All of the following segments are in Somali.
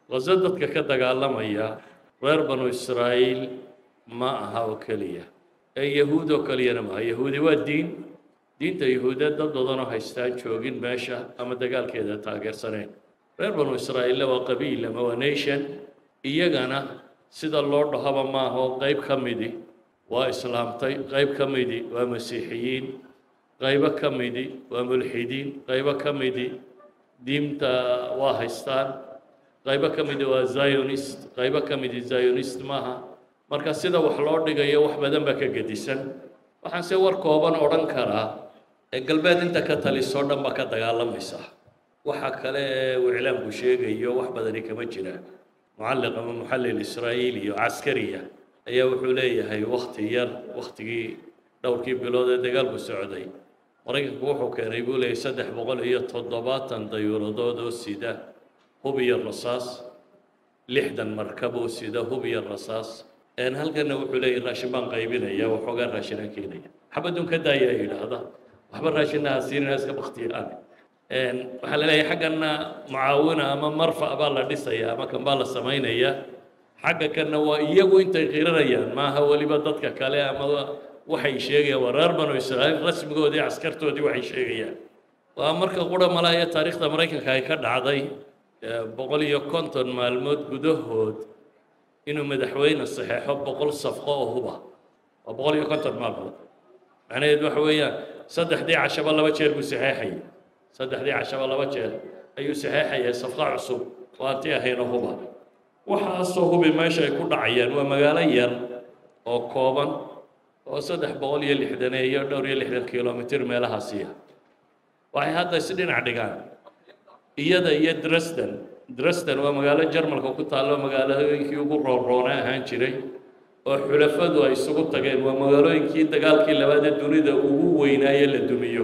غزدتك كدغالميا reer banu Israa'iil ma aha oo kaliya yahuud oo kaliya ma yahuudi waa diinta yahuudeed dad badan oo haystaan joogin meesha ama dagaalkeeda taageersaneen reer banu Israa'iil waa qabiil ama waa nation iyagana sida loo dhahaba ma aha qayb ka midi waa islaamtay qayb ka midi waa masiixiyiin qayb ka midi waa mulxidiin qayb ka midi diinta waa haystaan qayb ka mid waa Zionist qayb ka mid Zionist maaha marka sida wax loo dhigayo wax badan ba ka gedisan waxaan se war kooban oran karaa ee galbeed inta ka taliso dhan ba ka dagaalamaysa waxa kale uu ciidanku sheegayo wax badan kama jiraan mucalliq ama muxallil Israa'iili iyo askariya ayaa wuxuu leeyahay waqtigii dhowrkii bilood ee dagaalku socday Mareykanku wuxuu keenay buu leeyahay 370 dayuuradood oo sida هوبي الرصاص لحدا مركبه سيده هوبي الرصاص ان هلكنا وحلي راشبان قيبينيا وحوغا راشنا كينيا حبدون كدايا الى هذا وحب راشنا سين ناس باختيار ان وحل لي حقنا معاونه اما مرفع بالا ديسيا ما كان بالا سمينيا حق كنا وايغو انت غيريان ما هو وليبا ددك كale ama waxay sheegayaan warar banu Israa'iil rasmigoodii askartoodii waxay sheegayaan waa marka qura malaaya taariikhda Mareykanka ay ka dhacday boqol iyo konton maalmood gudahood inuu madaxweyne saxeexo boqol safqo oo huba waa boqol iyo konton maalmood macnaheedu waxa weeyaan saddexdii cashaba laba jeer buu saxeexay saddexdii cashaba laba jeer ayuu saxeexay safqa cusub waantii ahayna huba waxa soo hubi meesha ay ku dhacayaan waa magaalo yar oo kooban oo 360 iyo 260 kiiloomitir meelahaasiya waxay hadda si dhinac dhigaan iyada iyo Dresden waa magaalo Jarmalka ku taalo magaalooyinkii ugu rooroona ahaan jiray oo xulafadu ay isugu tageen waa magaalooyinkii dagaalkii labaad ee dunida ugu weynaaye la dumiyo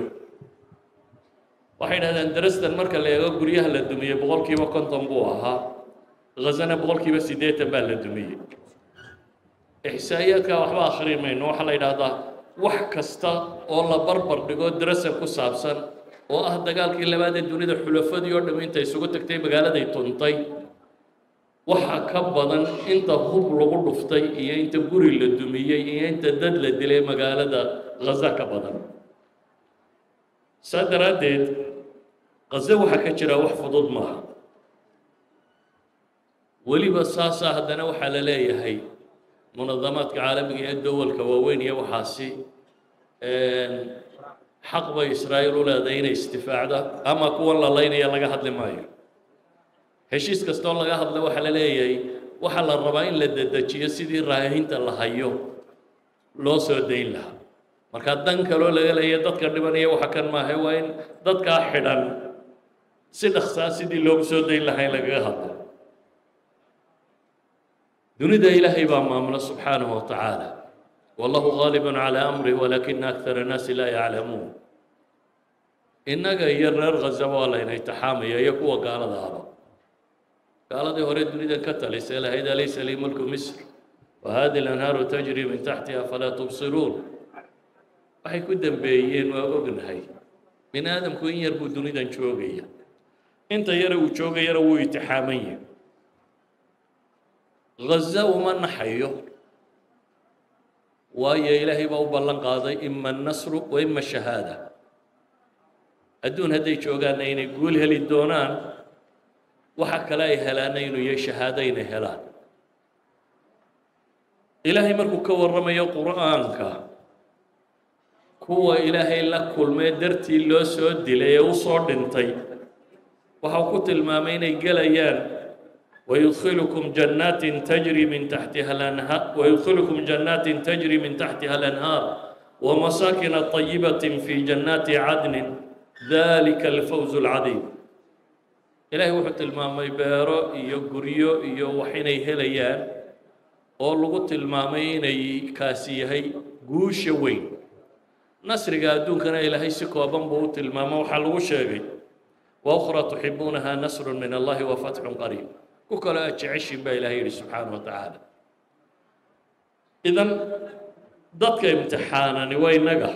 waxay dhahdeen Dresden marka la eego guryaha la dumiyo boqolkiiba 50 buu ahaa Gazana boqolkiiba 80 baa la dumiyay ihsaayaadka waxba akhrimayno waxa la yiraahdaa wax kasta oo la barbar dhigo Dresden ku saabsan oo ah dagaalkii labaad ee dunida xulafadii oo dhameeyay isugu tagtay magaalada ay tuntay waxa ka badan inta hub lagu dhuftay iyo inta guri la dumiyay iyo inta dad la dilay magaalada Gaza ka badan sadaradeed Gaza waxa ka jira wax fudud maaha waliba saasa hadana waxa la leeyahay munadamaadka caalamiga ee dawalka waaweyn iyo waxaasi حق بإسرائيل ولا دين استفاعة أما كون الله ينيا لقى هذا المايو هشيس كستون لقى هذا وحلا ليه وحلا الربعين للدجية سيدي رايحين تلا هيو لو سودين لها مركز دنك لو لقى ليه ضد كرنبانية وحكن ما هو وين ضد كاحدان سيد خصاص سيدي لو سودين لها لقى هذا دون ده إلهي بأمامنا سبحانه وتعالى والله غالب على أمره ولكن أكثر الناس لا يعلمون إنك يرر غزة ولا يتحامي يكوى قال هذا قال هذا أريد أن كتل يسأل هذا ليس لي ملك مصر وهذه الأنهار تجري من تحتها فلا تبصرون waxay ku dambeeyeen waa ognahay min aadamku in yar buu dunidan joogaya inta yar uu joogayana wuu itixaamayay Gaza uma naxayo waayo ilaahay baa u ballan qaaday imma an-nasru wa imma ash-shahada adduun haday joogaan inay guul heli doonaan waxa kale ay helaan inuu yahay shahaadayna helaan ilaahay markuu ka warramayo quraanka kuwa ilaahay la kulmay dartii loo soo dilay oo soo dhintay waxa ku tilmaamay inay galayaan ويدخلكم جنات تجري من تحتها الأنهار ومساكن طيبة في جنات عدن ذلك الفوز العظيم إلهي وحط المامي بيرو إيو قريو إيو وحيني هليان أولغت المامين كاسيهي قوش وين نصر قادون كان إلهي سكوا بمبوت الماما وحلو شاقي وأخرى تحبونها نصر من الله وفتح قريب وكلا تعيش بإلهي سبحانه وتعالى إذن ضدك امتحانا وين نجح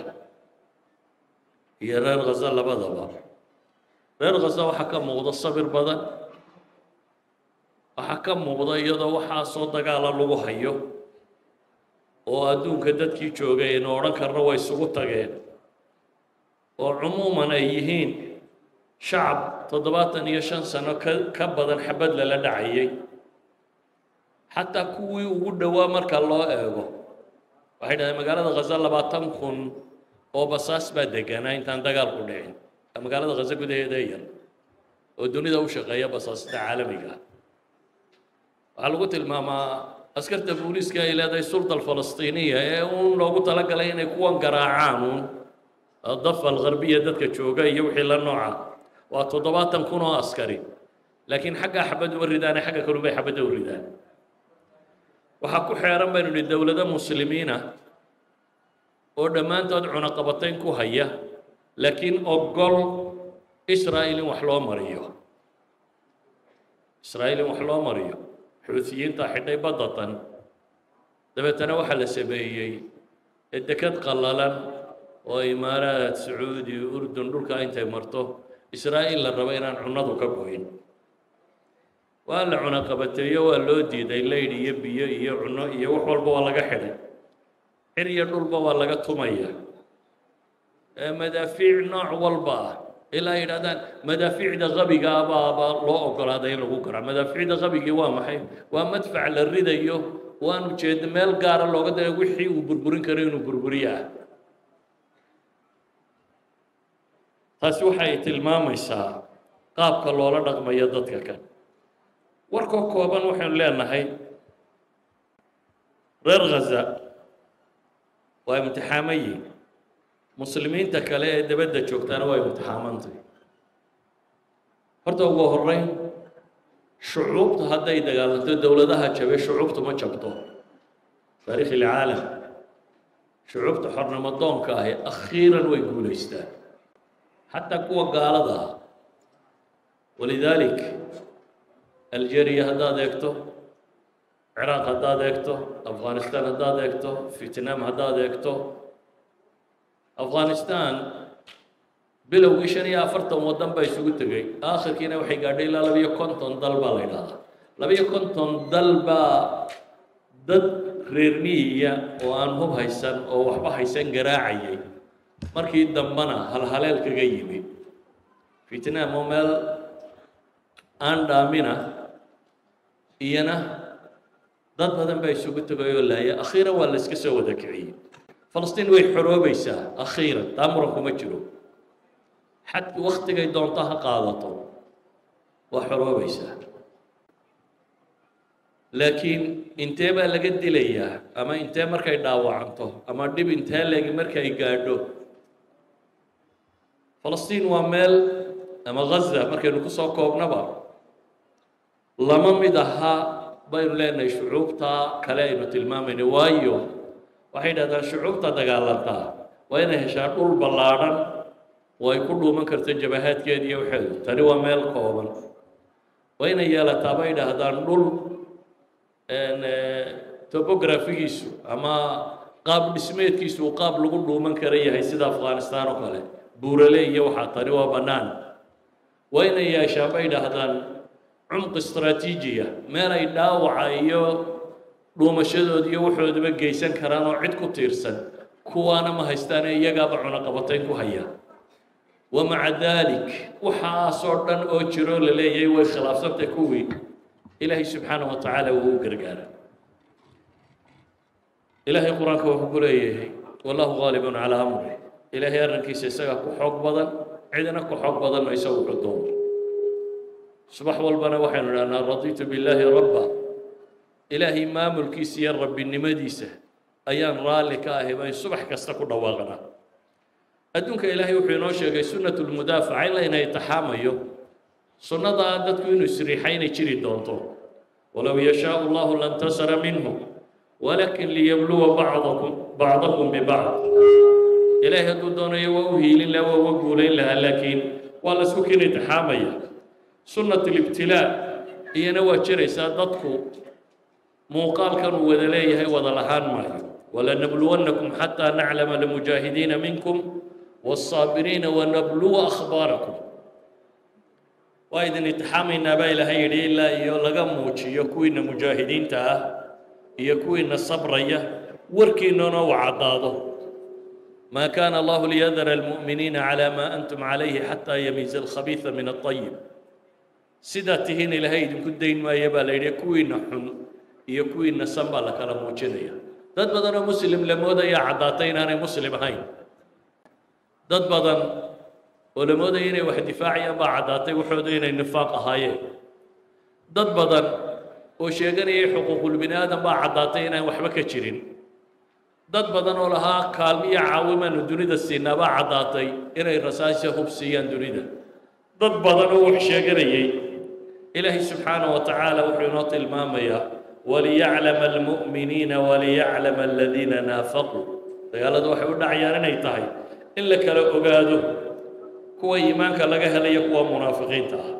هي رير غزة لبضبا رير غزة وحكم موضى الصبر بدن waxaa ka muuqda iyadoo waxaa soo dagaala lagu hayo oo adduunka dadkii joogay aynu odhan karno way isugu tageen oo cumuuman ay yihiin shacab 75 sano ka badan xabad lala dhacayay xataa kuwii ugu dhowaa marka loo eego waxay dhahdeen magaalada Gaza 20,000 oo basaas baa deganaa intaan dagaalku dhicin magaalada Gaza gudaheeda yar oo dunida u shaqeeya basaasta caalamiga waxaa lagu tilmaamaa askarta booliiska ay leedahay sulta Falastiiniya ee uu loogu talagalay inay kuwan garaacaan الضفة الغربية dadka jooga iyo wixii la nooca waa 70,000 oo askari laakiin xagga xabad u ridaan xagga kale bay xabad u ridaan waxa ku xeeran baynu dawladda muslimiina oo dhamaantood cunaqabatayn ku haya laakiin ogol Israa'iil wax loo mariyo Israa'iil wax loo mariyo xuutiyiinta xidhay badatan dabeetana waxa la sameeyay dekad qallalan oo imaaraat sacuudi urdun dhulka intay marto Israa'iil la rabo inaan cunadu ka go'in waa la cunaqabateeyo waa loo diiday leeyr iyo biyo iyo cuno iyo wax walba waa laga xidhay xir iyo dhulba waa laga tumaya madaafiic nooc walba ilaa yiraahdaan madaafiicda qabiga baa loo ogolaaday in lagu garo madaafiicda qabigi waa maxay waa madfac la ridayo waanu jeed meel gaar ah looga daray wixii uu burburin karo inuu burburiyaa taasi waxay tilmaamaysaa qaabka loola dhaqmayo dadka kan warka kooban waxaan leenahay reer Gaza waa imtixaamayi muslimiinta kale ee dibadda joogtana waa imtixaamantay horta ugu horeyn shucuubta hadday dagaalanto dawladaha jabay shucuubtu ma jabto taariikh العالم shucuubta xornimo doonka ah akhiiran way guuleystaan حتى قوة قالها ولذلك الجيريا هذا ذاكتو العراق هذا ذاكتو أفغانستان هذا ذاكتو فيتنام هذا ذاكتو أفغانستان بلو إيشانيا فرطة ودن بيسوق تجي آخر كنا وحي قاعدين لا لبي كونتون ضلبا ليلا لبي كونتون ضلبا ضد ريرمية وأنهم هيسن أو وحبا هيسن قراعي markii dambana halhaleel kaga yimi fitnaa meel aan dhaamina iyana dad badan bay isugu tagayoo laaya akhiiran waa la iska soo wada kiciyay Falastiin way xoroobaysaa akhiiran taamurku ma jiro xad waqtigay doonto ha qaadato waa xoroobaysaa laakiin intee baa laga dilayaa ama intee markay dhaawacanto ama dhib intee leeg markay gaadho فلسطين ومال أما غزة مركز نقصه كوب نبا لما مدها بين لنا شعوبتا كلاين تلمام نوايو واحد هذا شعوبتا دجالتا وين هشام طول بلارن ويكون من كرت الجبهات كذي وحل ترى ومال كوبا وين يلا تابين هذا نقول إن توبوغرافيسو أما قابل سميت كيسو قابل قلوا من كريه هيسيد أفغانستان وكله بورلي يوحى طريقة بنان وين يا شابين هذا عمق استراتيجية ما لا يداوع أيو لو مشهد يوحى دبق جيسان كرانو عدكو تيرسن كوانا ما هيستاني يقابع عنقبتين كهيا ومع ذلك وحاصرا أوجرو للي وخلاف سبتكوي إلهي سبحانه وتعالى وهو قرقانا إلهي قرآنك وحقول والله غالب على أمره إلهي أرنكيس يساق كحوق بدن عندنا كحوق بدن ما يسوق الدور صباح والبنا وحين أنا رضيت بالله ربا إلهي ما ملكيس يا رب النمديسة أيام رالك ما الصبح كستكو دواغنا أدونك إلهي وحينوشة سنة المدافع إلا إنه يتحاميو سنة عادتك إنه يسريحين يشري دونتو ولو يشاء الله لانتصر منهم ولكن ليبلو بعضكم ببعض إلهي دون يوهي لله ووقول لها لكن والله سكين يتحاميا سنة الابتلاء هي نوى جري سادتكو موقال كانوا وذليه وضلحان معي ولنبلونكم حتى نعلم المجاهدين منكم والصابرين ونبلو أخباركم وإذن اتحامينا بايلا هيدي إلا يلغموش يكوين مجاهدين تا يكوين الصبرية وركينونا وعضاضه ما كان الله ليذر المؤمنين على ما أنتم عليه حتى يميز الخبيث من الطيب سيداتهين الهيد كدين ما يبال يكوين حن يكوين سنبا لك لموجينيا dad badan oo muslim la moodaya cadaatay inaanay muslim ahayn dad badan oo la moodaya inay wax difaaciyaan baa cadaatay waxooda inay nifaaq ahaayeen dad badan oo sheeganaya xuquuqul bini'aadam baa cadaatay inaan waxba ka jirin dad badan oo lahaa kaalmiya caawimaanu dunida siinaa baa cadaatay inay rasaasha hubsiiyaan dunida dad badan oo wax sheeganayay ilaahay subxaanahu wa tacaala wuxuu inoo tilmaamayaa وليعلم المؤمنين وليعلم الذين نافقوا dagaaladu waxay u dhacayaan inay tahay in la kala ogaado kuwa iimaanka laga helayo kuwa munaafiqiinta ah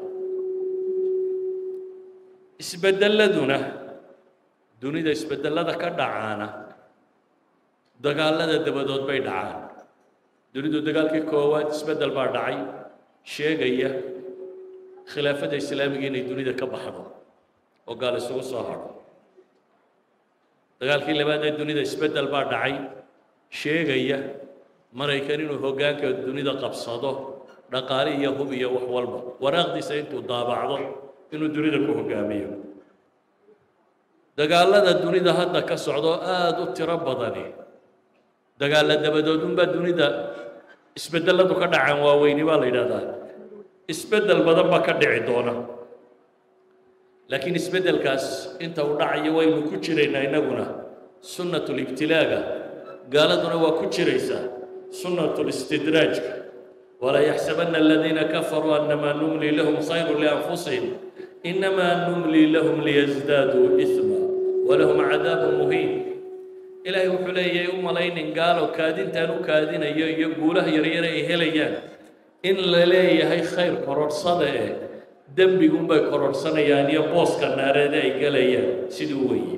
isbedeladuna dunida isbedelada ka dhacaana dagaalada dabadood bay dhacaan dunidu dagaalkii koowaad isbedel baa dhacay sheegaya khilaafada islaamiga inay dunida ka baxdo oo gaal isugu soo haro dagaalkii labaad ee dunida isbedel baa dhacay sheegaya maraykan inuu hoggaanka dunida qabsado dhaqaale iyo hub iyo wax walba waraaqdiisa intuu daabacdo inuu dunida ku hoggaamiyo dagaalada dunida hadda ka socdo aad u tiro badani dagaalla dabadood unbaa dunida isbedeladu ka dhacaan waaweyni baa la yidhahdaa isbedel badan baa ka dhici doona لكن اسبدل كاس انت ودعي وين كجرينا انغنا سنه الابتلاء قالتنا وكجريسا سنه الاستدراج ولا يحسبن الذين كفروا انما نملي لهم خير لانفسهم انما نملي لهم ليزدادوا اثما ولهم عذاب مهين الهي وحلي يوم لين قالوا كادين تانو كادين يقوله يريري هليان ان للي هي خير قرار صدقه dembiguun bay kororsanayaan iyo booska naareed ay galayaan siduu weeye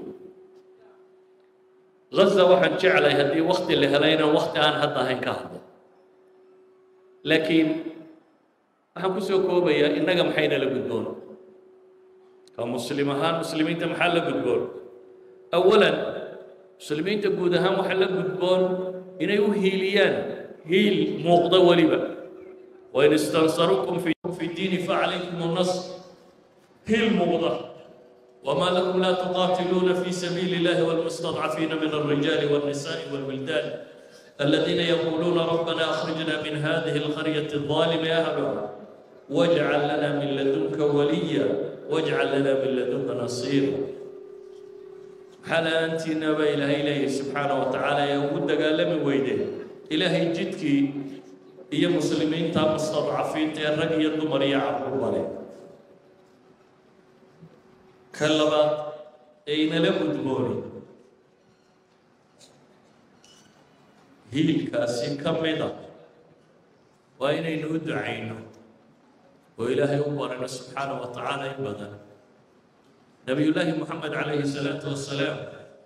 غزة waxaan jeclay haddii waqti la helayna waqti aan hadda ahayn ka hadlo laakiin waxaan ku soo koobayaa innaga maxayna la gudboon ka muslim ahaan muslimiinta maxaa la gudboon awalan muslimiinta guud ahaan waxaa la gudboon inay u hiiliyaan hiil muuqda weliba وإن استنصركم في الدين فعليكم النصر هي الموضة وما لكم لا تقاتلون في سبيل الله والمستضعفين من الرجال والنساء والولدان الذين يقولون ربنا أخرجنا من هذه القرية الظالم أهلها واجعل لنا من لدنك وليا واجعل لنا من لدنك نصيرا حالا أنت نبا إلهي سبحانه وتعالى يهود قال لم ويده إلهي جدك هي مسلمين تام مستضعفين تيرق يدو مريع عبوالي كلبا أين لمدموني هي الكاسي كمدا وأين ندعينه وإلهي أمرنا سبحانه وتعالى يبدا نبي الله محمد عليه الصلاة والسلام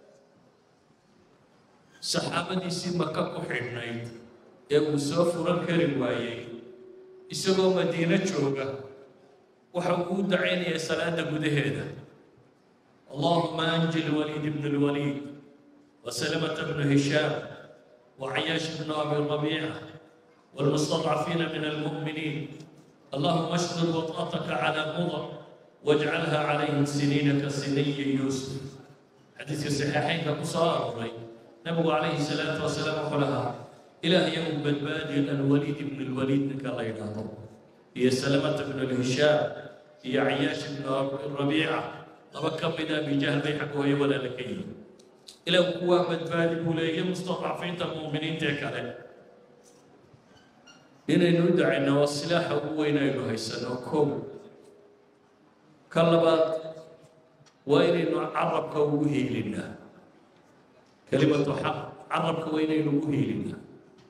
صحابتي سمكة وحنين uu soo furan kari waayey isagoo madiina jooga waxa uu ducaynayay salaada gudaheeda اللهم أنجي الوليد بن الوليد وسلمة بن هشام وعياش بن أبي الربيعة والمستضعفين من المؤمنين اللهم اشدد وطأتك على مضر واجعلها عليهم سنين كسني يوسف حديث الصحيحين كقصار نبي عليه الصلاة والسلام قالها إلهي يوم بالبادي الوليد بن الوليد نكرينا هي سلمة بن الهشام هي عياش بن الربيعة طبقا بدا بجهل بيحك وهي ولا لكي إلى قوة بالبادي بوليه مستضعفين المؤمنين تكره إن ندعي أن والسلاح هو إن إله يسنوكم كلبات وإن عربك وهي لنا كلمة حق عربك وإن وهي لنا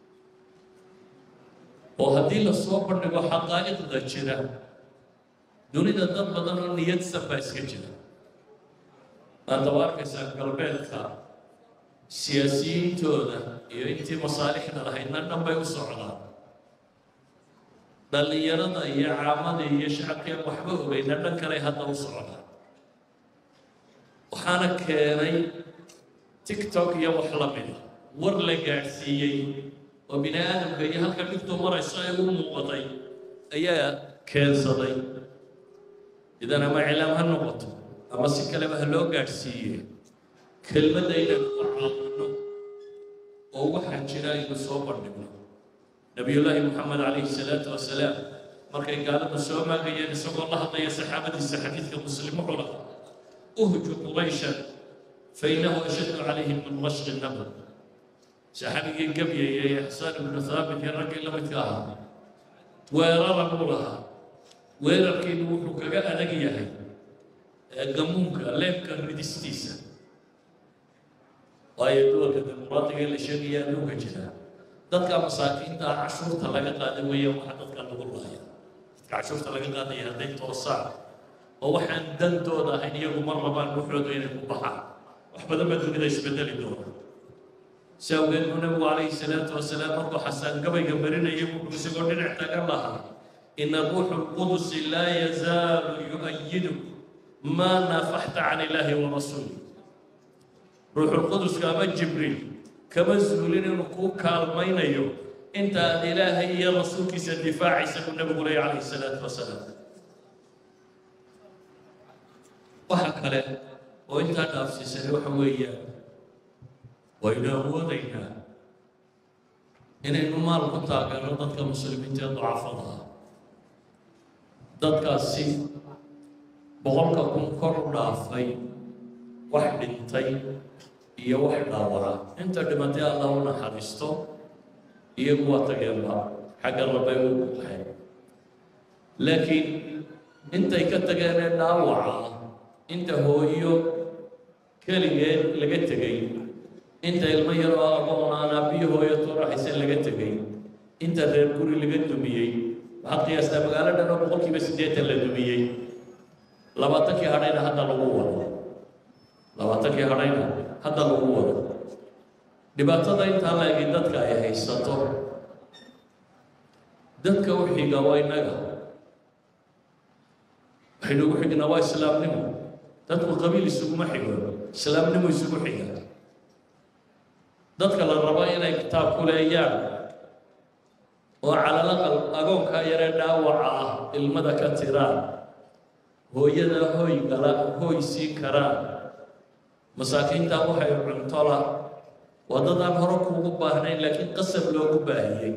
وهذه الصور نقول حقائق ذكرة دون إذا ضد بدن النية سبايس كجرا أنت وارك قلبك سياسيين تودا يأتي مصالحنا رهينا نبي وصعنا dhalinyarada iyo caamada iyo shacabkeen waxba ogeyna dhan kale hadda u socda waxaana keenay tiktok iyo wax la mid ah war la gaadhsiiyey oo bini aadamka iyo halka dhibtu marayso ay u muuqatay ayaa keensaday idan ama iclaam ha noqoto ama si kaleba ha loo gaadhsiiyey kelmadda inaynu ku caawinno oo waxaa jira aynu soo bandhigno nabiyullaahi moxamed calayhi salaatu wasalaam markay gaalada soo maagayeen isagoo la hadlaya saxaabadiisa xadiidka muslim wuxuu lahaa uhju qurayshan fainahu ashaddu calayhim min rashqi nabl saxaabigii gabyayay xasaan ibnu thaabit iyo raggii la midka ahaa weerara buu lahaa weerarkiinu wuxuu kaga adag yahay gamuunka leebka ridistiisa waayo duwalka dimuqraadiga la sheegaya adduunka jira dadka masaakiinta cashuurta laga qaaday weeye waxa dadka lagu laaya dadka cashuurta laga qaadaya hadday toosaan oo waxaan dantooda ahayn iyagu mar rabaan wuxooda inay ku baxaan wax badan baa dunida isbedeli doona si awgeed buu nabigu calayhi salaatu wasalaam markuu xasaan gabayga marinayay wuxuu isagoo dhinac tagan lahaa ina ruuxu lqudusi laa yazaalu yu-ayidu maa naafaxta can ilaahi wa rasuuli ruuxu lquduska ama jibriil kama zuulin inuu kuu kaalmaynayo inta aad ilaahay iyo rasuulkiisa difaacaysa buu nabigu leeyahy calayhi salaatu wasalaam waxa kale oo intaa dhaafsiisani waxa weeyaan waynu awoodaynaa inaynu maal ku taageerno dadka muslimiinta ee ducafada ah dadkaasi boqolka kun kor u dhaafay wax dhintay iyo wax dhaawaca inta dhimatay allah u naxariisto iyagu waa tageenba xagga rabbay u baxeen laakiin intay ka tageen ee dhaawaca inta hooyo keligeed laga tegay inta ilmo yaroo aqoon aan aabbiyo hooyo tuuraxaysan laga tegay inta reer guri laga dumiyey waxaad qiyaastaa magaalo dhan oo boqolkiiba 80 la dumiyey 20kii hadhayna hadda lagu wado 20kii hadhayna hadda lagu wado dhibaatada intaa la eg dadka ay haysato dadka u xiga waa innaga waxaynu ugu xignaa waa islaamnimo dadku qabiil isuguma xigo islaamnimo isugu xiga dadka la rabo inay kitaab ku leeyaan oo calalaqal agoonka yaree dhaawaca ah ilmada ka tiraan hooyada hooy gala hooy sii karaan masaakiinta waxay cuntola waa dad aan hore kuugu baahnayn laakiin qasab loogu baahiyey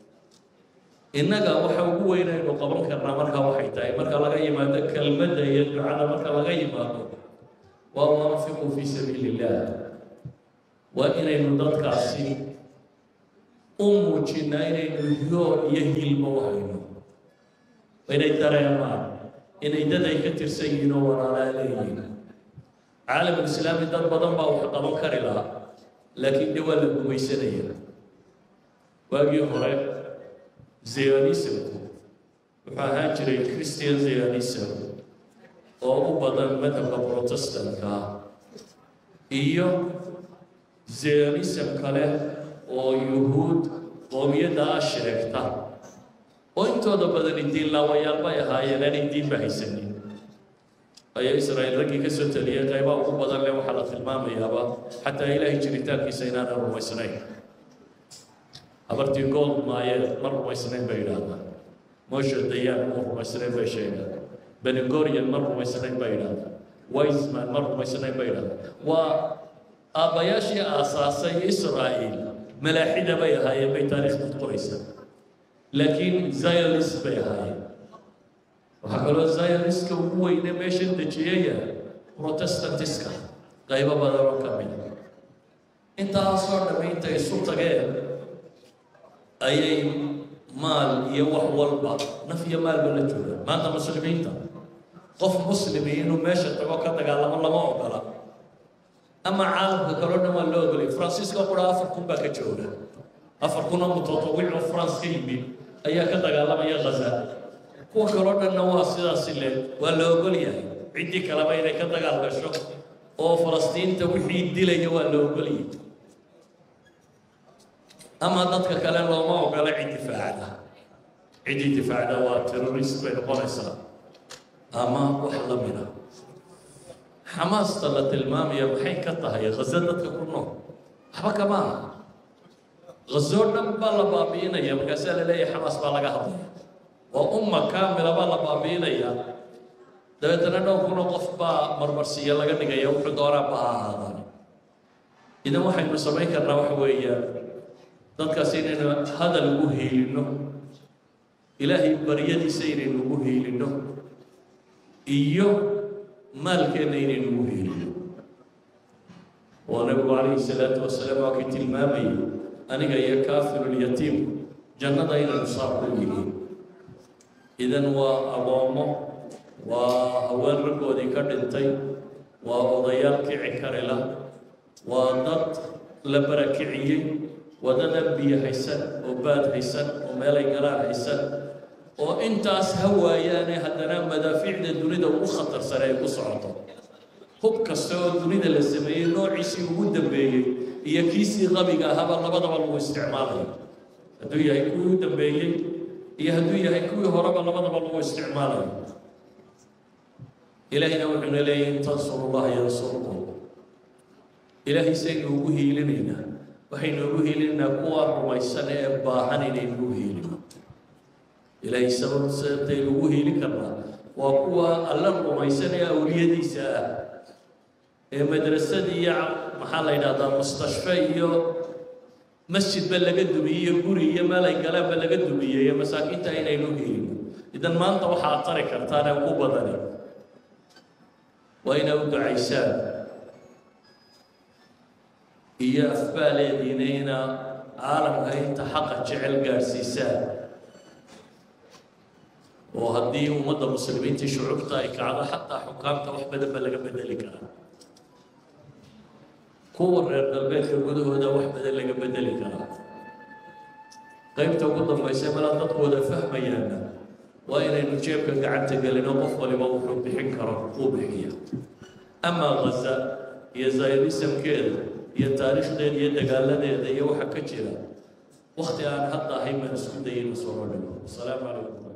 innaga waxa ugu weynaynu qaban karnaa markaa waxay tahay marka laga yimaado kelmadda iyo ducada marka laga yimaado waa waanfiqu fii sabiili illaah waa inaynu dadkaasi u muujinaa inaynu yoo iyo hilmo u hayno inay dareemaan inay dad ay ka tirsan yihiin oo walaalaa leeyihiin caalamulislaami dad badan baa wax qaban kari lahaa laakiin de waa la gumaysanaya waagii hore zionismku wuxuu ahaan jiray christian zionism oo u badan madhabka protestantka iyo zionism kale oo yuhuud qoomiyadda ah sheegta oo intooda badani diin laawayaal bay ahaayeen aanay diinba haysanin ayaa israa'iil raggii ka soo taliyay qaybaha ugu badan leh waxaa la tilmaamayaaba xataa ilaahay jiritaankiisa inaanan rumaysnayn habartii gold maayeed ma rumaysnayn bay yidhaahdaan moshe dayaan ma rumaysnayn bay sheegaan benigorian ma rumaysnayn bay yidhaahdaan wiseman ma rumaysnayn bay yidhahdaan waa aabbayaashii aasaasay israa'iil malaaxida bay ahaayeen bay taariikhda qoraysaa laakiin zionist bay ahaayeen waxaa kaloo zioniska ugu weyne meeshan dejiyaya protestantiska qaybo badan oo ka mid intaasoo dhammi intay isu tageen ayay maal iyo wax walba naf iyo maalba la joogaan maanta muslimiinta qof muslimi inuu meesha tago ka dagaalamo lama ogola ama caalamka kaloo dhan waa loo ogolay faransiiska qura 4,000 baa ka jooga 4,000 oo mutatawic oo France ka yimid ayaa ka dagaalamaya Gaza kuwa kaloo dhanna waa sidaas le waa la ogol yahay ciddii kaleba inay ka dagaal gasho oo Falastiinta wixii dilaya waa la ogol yahay ama dadka kale looma ogola cid difaacada عدي دفاع دوات تيروريست بين قريصة أما وحلمنا حماس طلت المام يا بحي كتها هي غزدت كله حبك ما غزورنا بالله بابينا يا مكسل لي حماس بالله قهض وأمة كاملة بالله بابينا يا دبتنا لو كنا قفبا مرمرسية لقى نجا يوم حضورا بهذا إذا ما حد مسميك الروح ويا ضد كسيرنا هذا الوهي لنا إلهي بريدي سير الوهي لنا إيوه مالك نين الوهي لنا ونبي عليه الصلاة والسلام وقت المامي أنا جاي كافر اليتيم جنة إلى نصاب الجنين إذن وأبوامه وهوان ركودي كردنتي وأضيال كعكرلا وضد لبركعي وضد بي حسن وباد حسن ومالي قرار حسن وإنتاس هواياني هدنا مدافع الدنيا وخطر سراي بصعطه هو كسر الدنيا للسماء نوع شيء وجود بيه هي كيسي غبي هذا لبض والله استعماله هدويا يكون دبيه هي هدويا يكون هرب لبض والله استعماله إلهي نوحنا إليه تنصر الله ينصركم إلهي سينوه لنا وحينوه لنا قوة رميسنا باحنين نوه لنا إلهي سبب سينوه لكنا وقوة الله رميسنا أولي ديسا مدرسة دي محل هذا مستشفى مسجد بلغت دبيه قرية ما لا يقال بلغت دبيه يا مساكين تاين نوه لنا إذا ما أنت وحاط طريق أرتانا وقوة وإن أود عيسان هي أفبال دينينا عالم هاي تحقق جعل قارسيسان وهدي ومدى مسلمين تشعبتا إكعادا حتى حكامتا وحبدا بلغ بدلك كور البيت القدو هذا وحبدا لغ بدلك قيمتا وقضا فايسا ملا تطوى فهم يانا وإن نجيبك قعدت قال لنا قفل موحو بحنكرة وبحية أما غزة هي زايري سمكير هي تاريخ دين هي دقالة دين هي وحكا جيرا واختي أنا حتى هي من سكون دين وصورة السلام عليكم